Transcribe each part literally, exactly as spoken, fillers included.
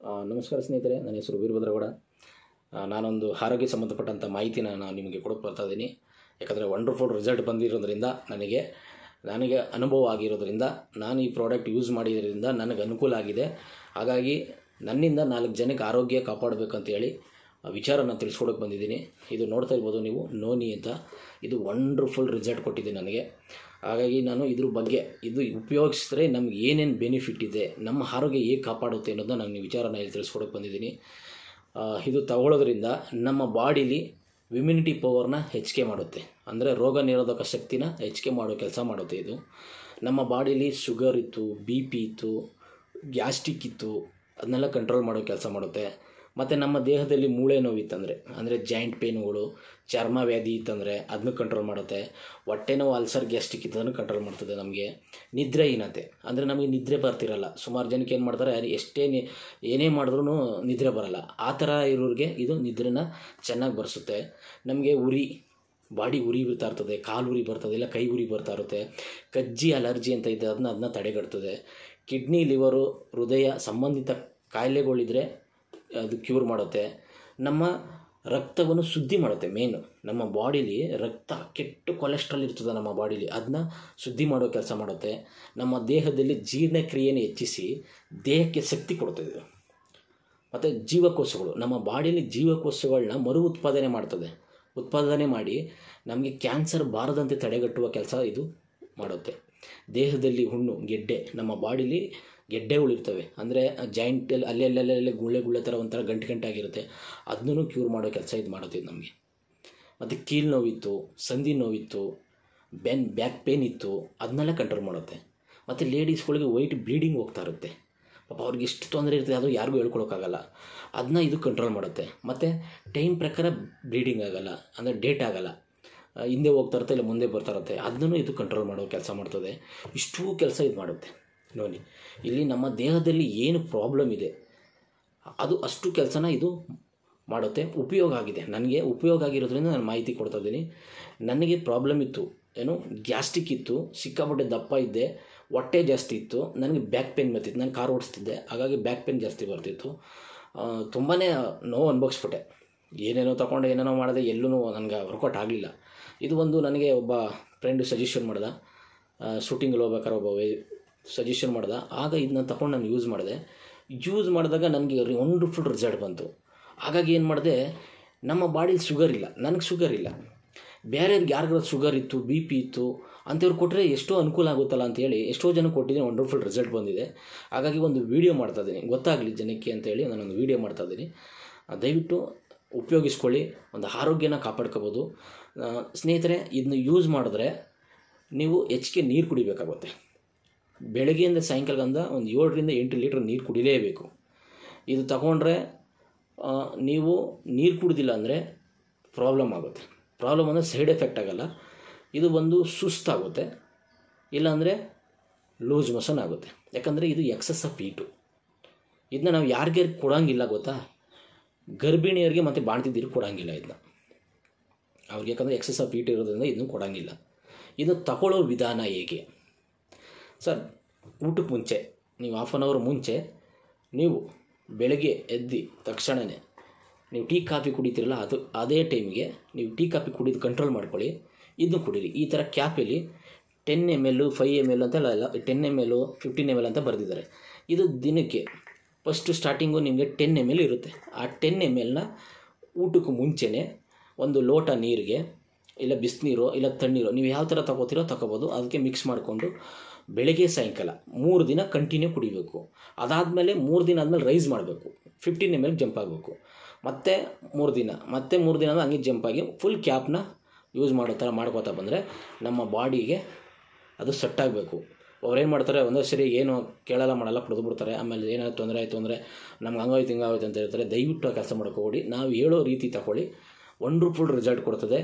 ಆ, ನಮಸ್ಕಾರ ಸ್ನೇಹಿತರೆ, ನನ್ನ ಹೆಸರು ವೀರಭದ್ರಗೌಡ. ಆ, ನಾನೊಂದು ಆರೋಗ್ಯ ಸಂಬಂಧಪಟ್ಟಂಥ ಮಾಹಿತಿನ ನಾನು ನಿಮಗೆ ಕೊಡಕ್ಕೆ ಬರ್ತಾ ಇದ್ದೀನಿ. ಯಾಕಂದರೆ ವಂಡರ್ಫುಲ್ ರಿಸಲ್ಟ್ ಬಂದಿರೋದ್ರಿಂದ ನನಗೆ ನನಗೆ ಅನುಭವ ಆಗಿರೋದ್ರಿಂದ ನಾನು ಈ ಪ್ರಾಡಕ್ಟ್ ಯೂಸ್ ಮಾಡಿರೋದ್ರಿಂದ ನನಗೆ ಅನುಕೂಲ ಆಗಿದೆ. ಹಾಗಾಗಿ ನನ್ನಿಂದ ನಾಲ್ಕು ಜನಕ್ಕೆ ಆರೋಗ್ಯ ಕಾಪಾಡಬೇಕಂತೇಳಿ ವಿಚಾರನ ತಿಳಿಸ್ಕೊಡಕ್ಕೆ ಬಂದಿದ್ದೀನಿ. ಇದು ನೋಡ್ತಾ ಇರ್ಬೋದು ನೀವು, ನೋನಿ ಅಂತ. ಇದು ವಂಡರ್ಫುಲ್ ರಿಸಲ್ಟ್ ಕೊಟ್ಟಿದೆ ನನಗೆ. ಹಾಗಾಗಿ ನಾನು ಇದ್ರ ಬಗ್ಗೆ ಇದು ಉಪಯೋಗಿಸಿದ್ರೆ ನಮ್ಗೆ ಏನೇನು ಬೆನಿಫಿಟ್ ಇದೆ, ನಮ್ಮ ಆರೋಗ್ಯ ಹೇಗೆ ಕಾಪಾಡುತ್ತೆ ಅನ್ನೋದನ್ನ ನಾನು ವಿಚಾರನ ಇಲ್ಲಿ ತಿಳಿಸ್ಕೊಡಕ್ಕೆ ಬಂದಿದ್ದೀನಿ. ಇದು ತಗೊಳ್ಳೋದ್ರಿಂದ ನಮ್ಮ ಬಾಡಿಲಿ ಇಮ್ಯುನಿಟಿ ಪವರ್ನ ಹೆಚ್ಚಿಗೆ ಮಾಡುತ್ತೆ, ಅಂದರೆ ರೋಗ ನಿರೋಧಕ ಶಕ್ತಿನ ಹೆಚ್ಚಿಗೆ ಮಾಡೋ ಕೆಲಸ ಮಾಡುತ್ತೆ. ಇದು ನಮ್ಮ ಬಾಡಿಲಿ ಶುಗರ್ ಇತ್ತು, ಬಿ ಪಿ ಇತ್ತು, ಗ್ಯಾಸ್ಟ್ರಿಕ್ ಇತ್ತು, ಅದನ್ನೆಲ್ಲ ಕಂಟ್ರೋಲ್ ಮಾಡೋ ಕೆಲಸ ಮಾಡುತ್ತೆ. ಮತ್ತು ನಮ್ಮ ದೇಹದಲ್ಲಿ ಮೂಳೆ ನೋವಿತ್ತಂದರೆ, ಅಂದರೆ ಜಾಯಿಂಟ್ ಪೇನ್ಗಳು, ಚರ್ಮ ವ್ಯಾಧಿ ಇತ್ತಂದರೆ ಅದನ್ನು ಕಂಟ್ರೋಲ್ ಮಾಡುತ್ತೆ. ಹೊಟ್ಟೆ ನೋವು, ಅಲ್ಸರ್, ಗ್ಯಾಸ್ಟ್ರಿಕ್ ಇತ್ತದನ್ನು ಕಂಟ್ರೋಲ್ ಮಾಡ್ತದೆ. ನಮಗೆ ನಿದ್ರೆಹೀನತೆ, ಅಂದರೆ ನಮಗೆ ನಿದ್ರೆ ಬರ್ತಿರಲ್ಲ. ಸುಮಾರು ಜನಕ್ಕೆ ಏನು ಮಾಡ್ತಾರೆ, ಎಷ್ಟೇ ಏನೇ ಮಾಡಿದ್ರೂ ನಿದ್ರೆ ಬರಲ್ಲ. ಆ ಥರ ಇರೋರಿಗೆ ಇದು ನಿದ್ರೆನ ಚೆನ್ನಾಗಿ ಬರ್ಸುತ್ತೆ. ನಮಗೆ ಉರಿ, ಬಾಡಿ ಉರಿ ಬರ್ತಾ ಇರ್ತದೆ, ಕಾಲು ಉರಿ ಬರ್ತದೆ, ಇಲ್ಲ ಕೈ ಉರಿ ಬರ್ತಾ ಇರುತ್ತೆ. ಕಜ್ಜಿ ಅಲರ್ಜಿ ಅಂತ ಇದೆ, ಅದನ್ನ ಅದನ್ನ ತಡೆಗಟ್ತದೆ. ಕಿಡ್ನಿ, ಲಿವರು, ಹೃದಯ ಸಂಬಂಧಿತ ಕಾಯಿಲೆಗಳಿದ್ರೆ ಅದು ಕ್ಯೂರ್ ಮಾಡುತ್ತೆ. ನಮ್ಮ ರಕ್ತವನ್ನು ಶುದ್ಧಿ ಮಾಡುತ್ತೆ. ಮೇನು ನಮ್ಮ ಬಾಡಿಲಿ ರಕ್ತ, ಕೆಟ್ಟು ಕೊಲೆಸ್ಟ್ರಾಲ್ ಇರ್ತದೆ ನಮ್ಮ ಬಾಡಿಲಿ, ಅದನ್ನ ಶುದ್ಧಿ ಮಾಡೋ ಕೆಲಸ ಮಾಡುತ್ತೆ. ನಮ್ಮ ದೇಹದಲ್ಲಿ ಜೀರ್ಣಕ್ರಿಯೆಯನ್ನು ಹೆಚ್ಚಿಸಿ ದೇಹಕ್ಕೆ ಶಕ್ತಿ ಕೊಡ್ತದೆ. ಮತ್ತು ಜೀವಕೋಶಗಳು, ನಮ್ಮ ಬಾಡಿಯಲ್ಲಿ ಜೀವಕೋಶಗಳನ್ನ ಮರು ಉತ್ಪಾದನೆ ಮಾಡ್ತದೆ. ಉತ್ಪಾದನೆ ಮಾಡಿ ನಮಗೆ ಕ್ಯಾನ್ಸರ್ ಬಾರದಂತೆ ತಡೆಗಟ್ಟುವ ಕೆಲಸ ಇದು ಮಾಡುತ್ತೆ. ದೇಹದಲ್ಲಿ ಹುಣ್ಣು, ಗೆಡ್ಡೆ, ನಮ್ಮ ಬಾಡಿಲಿ ಗೆಡ್ಡೆಗಳಿರ್ತವೆ, ಅಂದರೆ ಜಾಯಿಂಟಲ್ಲಿ ಅಲ್ಲೇ ಅಲ್ಲೆಲ್ಲೆಲ್ಲೇ ಗುಳ್ಳೆ ಗುಳ್ಳೆ ಥರ ಒಂಥರ ಗಂಟು ಗಂಟಾಗಿರುತ್ತೆ, ಅದನ್ನೂ ಕ್ಯೂರ್ ಮಾಡೋ ಕೆಲಸ ಇದು ಮಾಡುತ್ತೆ ಇದು ನಮಗೆ. ಮತ್ತು ಕೀಲು ನೋವಿತ್ತು, ಸಂಧಿ ನೋವಿತ್ತು, ಬೆನ್ ಬ್ಯಾಕ್ ಪೇನ್ ಇತ್ತು, ಅದನ್ನೆಲ್ಲ ಕಂಟ್ರೋಲ್ ಮಾಡುತ್ತೆ. ಮತ್ತು ಲೇಡೀಸ್ಗಳಿಗೆ ವೈಟ್ ಬ್ಲೀಡಿಂಗ್ ಹೋಗ್ತಾ ಇರುತ್ತೆ, ಪಾಪ ಅವ್ರಿಗೆ ಎಷ್ಟು ತೊಂದರೆ ಇರ್ತದೆ ಅದು ಯಾರಿಗೂ ಹೇಳ್ಕೊಳಕ್ಕಾಗಲ್ಲ, ಅದನ್ನ ಇದು ಕಂಟ್ರೋಲ್ ಮಾಡುತ್ತೆ. ಮತ್ತು ಟೈಮ್ ಪ್ರಕಾರ ಬ್ಲೀಡಿಂಗ್ ಆಗೋಲ್ಲ, ಅಂದರೆ ಡೇಟ್ ಆಗೋಲ್ಲ, ಹಿಂದೆ ಹೋಗ್ತಾ ಇರುತ್ತೆ ಇಲ್ಲ ಮುಂದೆ ಬರ್ತಾ ಇರುತ್ತೆ, ಅದನ್ನೂ ಇದು ಕಂಟ್ರೋಲ್ ಮಾಡೋ ಕೆಲಸ ಮಾಡ್ತದೆ. ಇಷ್ಟೂ ಕೆಲಸ ಇದು ಮಾಡುತ್ತೆ ನೋಡಿ. ಇಲ್ಲಿ ನಮ್ಮ ದೇಹದಲ್ಲಿ ಏನು ಪ್ರಾಬ್ಲಮ್ ಇದೆ ಅದು ಅಷ್ಟು ಕೆಲಸನ ಇದು ಮಾಡುತ್ತೆ. ಉಪಯೋಗ ಆಗಿದೆ, ನನಗೆ ಉಪಯೋಗ ಆಗಿರೋದ್ರಿಂದ ನಾನು ಮಾಹಿತಿ ಕೊಡ್ತಾ ಇದ್ದೀನಿ. ನನಗೆ ಪ್ರಾಬ್ಲಮ್ ಇತ್ತು, ಏನು ಗ್ಯಾಸ್ಟ್ರಿಕ್ ಇತ್ತು, ಸಿಕ್ಕಾಪಟ್ಟೆ ದಪ್ಪ ಇದ್ದೆ, ಹೊಟ್ಟೆ ಜಾಸ್ತಿ ಇತ್ತು, ನನಗೆ ಬ್ಯಾಕ್ ಪೇನ್ ಬರ್ತಿತ್ತು. ನಾನು ಕಾರ್ ಓಡಿಸ್ತಿದ್ದೆ, ಹಾಗಾಗಿ ಬ್ಯಾಕ್ ಪೇನ್ ಜಾಸ್ತಿ ಬರ್ತಿತ್ತು. ತುಂಬಾ ನೋವು ಅನುಭವಿಸ್ಬಿಟ್ಟೆ. ಏನೇನೋ ತಗೊಂಡು ಏನೇನೋ ಮಾಡಿದೆ, ಎಲ್ಲೂ ನನಗೆ ವರ್ಕೌಟ್ ಆಗಲಿಲ್ಲ. ಇದು ಒಂದು ನನಗೆ ಒಬ್ಬ ಫ್ರೆಂಡು ಸಜೆಷನ್ ಮಾಡ್ದೆ, ಶೂಟಿಂಗಲ್ಲಿ ಹೋಗ್ಬೇಕಾದ್ರೆ ಒಬ್ಬ ಸಜೆಷನ್ ಮಾಡ್ದೆ. ಆಗ ಇದನ್ನ ತಗೊಂಡು ನಾನು ಯೂಸ್ ಮಾಡಿದೆ. ಯೂಸ್ ಮಾಡಿದಾಗ ನನಗೆ ವಂಡರ್ಫುಲ್ ರಿಸಲ್ಟ್ ಬಂತು. ಹಾಗಾಗಿ ಏನು ಮಾಡಿದೆ, ನಮ್ಮ ಬಾಡಿಲಿ ಶುಗರ್ ಇಲ್ಲ, ನನಗೆ ಶುಗರ್ ಇಲ್ಲ, ಬೇರೆಯವ್ರಿಗೆ ಯಾರಿಗಾರ ಶುಗರ್ ಇತ್ತು, ಬಿ ಪಿ ಇತ್ತು ಅಂಥವ್ರು ಕೊಟ್ಟರೆ ಎಷ್ಟೋ ಅನುಕೂಲ ಆಗುತ್ತಲ್ಲ ಅಂತೇಳಿ ಎಷ್ಟೋ ಜನ ಕೊಟ್ಟಿದ್ದೀನಿ, ವಂಡರ್ಫುಲ್ ರಿಸಲ್ಟ್ ಬಂದಿದೆ. ಹಾಗಾಗಿ ಒಂದು ವೀಡಿಯೋ ಮಾಡ್ತಾಯಿದ್ದೀನಿ, ಗೊತ್ತಾಗಲಿ ಜನಕ್ಕೆ ಅಂತೇಳಿ ನಾನೊಂದು ವೀಡಿಯೋ ಮಾಡ್ತಾಯಿದ್ದೀನಿ. ದಯವಿಟ್ಟು ಉಪಯೋಗಿಸ್ಕೊಳ್ಳಿ, ಒಂದು ಆರೋಗ್ಯನ ಕಾಪಾಡ್ಕೋಬೋದು. ಸ್ನೇಹಿತರೆ, ಇದನ್ನ ಯೂಸ್ ಮಾಡಿದ್ರೆ ನೀವು ಹೆಚ್ಚಿಗೆ ನೀರು ಕುಡಿಬೇಕಾಗುತ್ತೆ. ಬೆಳಗ್ಗೆಯಿಂದ ಸಾಯಂಕಾಲದಿಂದ ಒಂದು ಏಳರಿಂದ ಎಂಟು ಲೀಟ್ರ್ ನೀರು ಕುಡಿಲೇಬೇಕು. ಇದು ತಗೊಂಡ್ರೆ ನೀವು ನೀರು ಕುಡಿದಿಲ್ಲ ಅಂದರೆ ಪ್ರಾಬ್ಲಮ್ ಆಗುತ್ತೆ. ಪ್ರಾಬ್ಲಮ್ ಅಂದರೆ ಸೈಡ್ ಎಫೆಕ್ಟ್ ಆಗೋಲ್ಲ, ಇದು ಒಂದು ಸುಸ್ತಾಗುತ್ತೆ, ಇಲ್ಲಾಂದರೆ ಲೂಸ್ ಮೋಷನ್ ಆಗುತ್ತೆ. ಯಾಕಂದರೆ ಇದು ಎಕ್ಸಸ್ ಆಫ್ ಹೀಟು. ಇದನ್ನ ನಾವು ಯಾರಿಗೆ ಕೊಡೋಂಗಿಲ್ಲ ಗೊತ್ತಾ, ಗರ್ಭಿಣಿಯರಿಗೆ ಮತ್ತು ಬಾಣ್ತಿದ್ದೀರಿಗೆ ಕೊಡೋಂಗಿಲ್ಲ ಇದನ್ನ ಅವ್ರಿಗೆ, ಯಾಕಂದರೆ ಎಕ್ಸಸ್ ಆಫ್ ಹೀಟ್ ಇರೋದ್ರಿಂದ ಇದನ್ನು ಕೊಡೋಂಗಿಲ್ಲ. ಇದು ತಗೊಳ್ಳೋ ವಿಧಾನ ಹೇಗೆ ಸರ್, ಊಟಕ್ಕೆ ಮುಂಚೆ ನೀವು ಹಾಫ್ ಆನ್ ಅವರ್ ಮುಂಚೆ ನೀವು ಬೆಳಗ್ಗೆ ಎದ್ದು ತಕ್ಷಣವೇ ನೀವು ಟೀ ಕಾಫಿ ಕುಡಿತೀರಲ್ಲ, ಅದು ಅದೇ ಟೈಮಿಗೆ ನೀವು ಟೀ ಕಾಫಿ ಕುಡಿದು ಕಂಟ್ರೋಲ್ ಮಾಡ್ಕೊಳ್ಳಿ, ಇದನ್ನು ಕುಡೀರಿ. ಈ ಥರ ಕ್ಯಾಪಲ್ಲಿ ten M L five M L ಅಂತೆಲ್ಲ ಇಲ್ಲ, ten M L fifteen M L ಅಂತ ಬರೆದಿದ್ದಾರೆ. ಇದು ದಿನಕ್ಕೆ ಫಸ್ಟು ಸ್ಟಾರ್ಟಿಂಗು ನಿಮಗೆ ಟೆನ್ ಎಮ್ ಎಲ್ ಇರುತ್ತೆ. ಆ ಟೆನ್ ಎಮ್ ಎಲ್ನ ಊಟಕ್ಕೆ ಮುಂಚೆನೇ ಒಂದು ಲೋಟ ನೀರಿಗೆ, ಇಲ್ಲ ಬಿಸಿನೀರು ಇಲ್ಲ ತಣ್ಣೀರು, ನೀವು ಯಾವ ಥರ ತಗೋತೀರೋ ತಗೋಬೋದು, ಅದಕ್ಕೆ ಮಿಕ್ಸ್ ಮಾಡಿಕೊಂಡು ಬೆಳಗ್ಗೆ ಸಾಯಂಕಾಲ ಮೂರು ದಿನ ಕಂಟಿನ್ಯೂ ಕುಡಿಬೇಕು. ಅದಾದಮೇಲೆ ಮೂರು ದಿನ ಆದಮೇಲೆ ರೈಸ್ ಮಾಡಬೇಕು, ಫಿಫ್ಟೀನ್ ಎಮ್ ಎಲ್ ಜಂಪ್ ಆಗಬೇಕು, ಮತ್ತೆ ಮೂರು ದಿನ ಮತ್ತೆ ಮೂರು ದಿನ ಹಂಗೆ ಜಂಪ್ ಆಗಿ ಫುಲ್ ಕ್ಯಾಪ್ನ ಯೂಸ್ ಮಾಡೋ ಥರ ಮಾಡ್ಕೋತಾ ಬಂದರೆ ನಮ್ಮ ಬಾಡಿಗೆ ಅದು ಸೆಟ್ ಆಗಬೇಕು. ಅವ್ರೇನು ಮಾಡ್ತಾರೆ, ಒಂದೇ ಸರಿ ಏನು ಕೇಳಲ್ಲ ಮಾಡಲ್ಲ ಕುಡಿದು ಬಿಡ್ತಾರೆ, ಆಮೇಲೆ ಏನಾದ್ರು ತೊಂದರೆ ಆಯಿತು ಅಂದರೆ ನಮ್ಗೆ ಹಂಗಾಯ್ತು ಹಿಂಗಾಯ್ತು ಅಂತ ಹೇಳ್ತಾರೆ. ದಯವಿಟ್ಟು ಆ ಕೆಲಸ ಮಾಡ್ಕೋಬೇಡಿ, ನಾವು ಹೇಳೋ ರೀತಿ ತಗೊಳ್ಳಿ, ವಂಡರ್ಫುಲ್ ರಿಸಲ್ಟ್ ಕೊಡ್ತದೆ.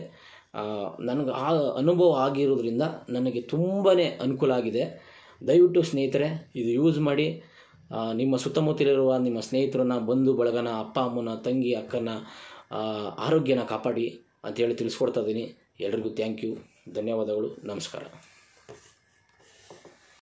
ನನಗೆ ಆ ಅನುಭವ ಆಗಿರೋದ್ರಿಂದ ನನಗೆ ತುಂಬಾ ಅನುಕೂಲ ಆಗಿದೆ. ದಯವಿಟ್ಟು ಸ್ನೇಹಿತರೆ ಇದು ಯೂಸ್ ಮಾಡಿ. ನಿಮ್ಮ ಸುತ್ತಮುತ್ತಲಿರುವ ನಿಮ್ಮ ಸ್ನೇಹಿತರನ್ನ, ಬಂಧು ಬಳಗನ, ಅಪ್ಪ ಅಮ್ಮನ, ತಂಗಿ ಅಕ್ಕನ ಆರೋಗ್ಯನ ಕಾಪಾಡಿ ಅಂತೇಳಿ ತಿಳಿಸ್ಕೊಡ್ತಾ ಇದ್ದೀನಿ. ಎಲ್ರಿಗೂ ಥ್ಯಾಂಕ್ ಯು, ಧನ್ಯವಾದಗಳು, ನಮಸ್ಕಾರ.